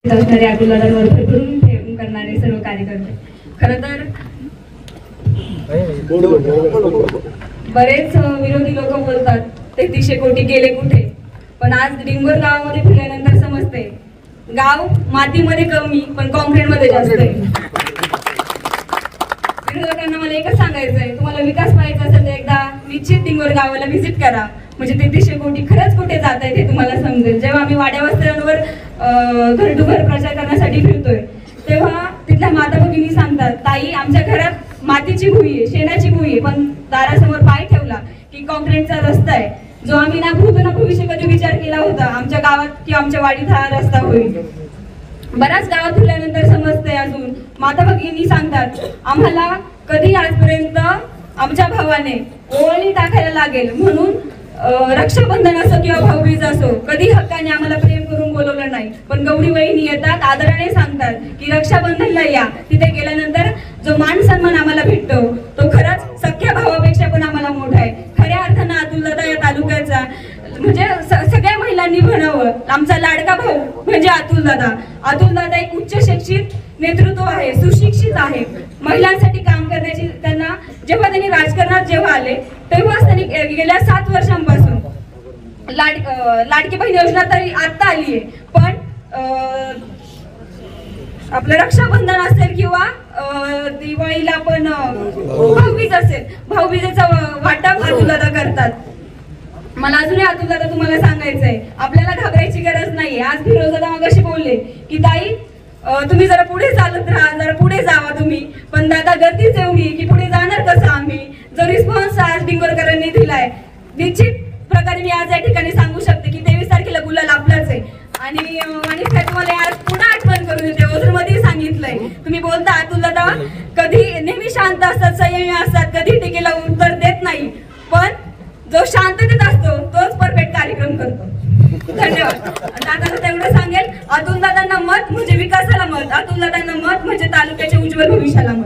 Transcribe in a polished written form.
असणारे अतुलदादांवर भरभरून प्रेम करणारे सर्व कार्यकर्ते. खरं तर बरेच विरोधी लोक बोलतात 3300 कोटी गेले कुठे, पण आज डिंगोर गावामध्ये फिरल्यानंतर समजते गाव मातीमध्ये कमी पण कॉन्क्रीटमध्ये जास्त आहे. विरोधकांना मला एकच सांगायचं आहे, तुम्हाला विकास पाहायचा असेल तर एकदा निश्चित डिंगोर गावाला व्हिजिट करा, म्हणजे 3300 कोटी खरंच कुठे जात आहे ते तुम्हाला समजेल. जेव्हा आम्ही वाड्या वस्त्यांवर घर टू घर प्रचार करण्यासाठी फिरतोय तेव्हा तिथल्या माता भगिनी सांगतात, ताई आमच्या घरात मातीची भुई आहे, शेणाची भुई आहे, पण दारासमोर पाय ठेवला की कॉन्क्रीटचा रस्ता आहे, जो आम्ही ना भूत ना भविष्य कधी विचार केला होता आमच्या गावात की आमच्या वाडीत हा रस्ता होईल. बऱ्याच गावात फिरल्यानंतर समजते, अजून माता भगिनी सांगतात आम्हाला कधी आजपर्यंत आमच्या भावाने ओवाळणी टाकायला लागेल म्हणून रक्षाबंधन असो किंवा भाऊबीज असो कधी हक्काने आम्हाला प्रेम करून बोलवलं नाही, पण गौरी वहिनी येतात आदराने सांगतात की रक्षाबंधनला या. तिथे गेल्यानंतर जो मान सन्मान आम्हाला भेटतो तो खरंच सख्या भावापेक्षा पण आम्हाला मोठा आहे. खऱ्या अर्थानं अतुलदादा या तालुक्याचा म्हणजे सगळ्या महिलांनी म्हणावं आमचा लाडका भाऊ म्हणजे अतुलदादा. अतुलदादा एक उच्च शिक्षित नेतृत्व आहे, सुशिक्षित आहे. महिलांसाठी काम करण्याची त्यांना जेव्हा त्यांनी राजकारणात जेव्हा आले तेव्हाच त्यांनी गेल्या 7 वर्षांपासून लाडकी बहीण योजना तरी आता आली आहे, पण आपलं रक्षाबंधन असेल किंवा दिवाळीला पण भाऊबीज असेल, भाऊबीजेचा वाटप अतुलदादा करतात. मला अजूनही अतुलदादा तुम्हाला सांगायचंय, आपल्याला घाबरायची गरज नाहीये. आज फिरोजदादा मगाशी बोलले की ताई तुम्ही जरा पुढे चालत राहा, जरा पुढे जावा तुम्ही, पण दादा गर्दीच एवढी की पुढे जाणार कसं आम्ही. जो रिस्पॉन्स आज डिंगोरकरांनी दिलाय निश्चित प्रकारे मी आज या ठिकाणी सांगू शकते की 23 तारखेला गुलाल आपलाच आहे. आणि तुम्हाला आज पुन्हा आठवण करून देते, ओझरमध्ये सांगितलंय तुम्ही बोलता अतुलदादा कधी नेहमी शांत असतात, संयमी असतात, कधी टीकेला उत्तर देत नाही, पण जो शांततेत असतो तोच परफेक्ट कार्यक्रम करतो. धन्यवाद. दादांना तेवढं सांगेल, अतुलदादांना मत म्हणजे विकासाला मत, अतुलदादांना मत म्हणजे तालुक्याच्या उज्ज्वल भविष्याला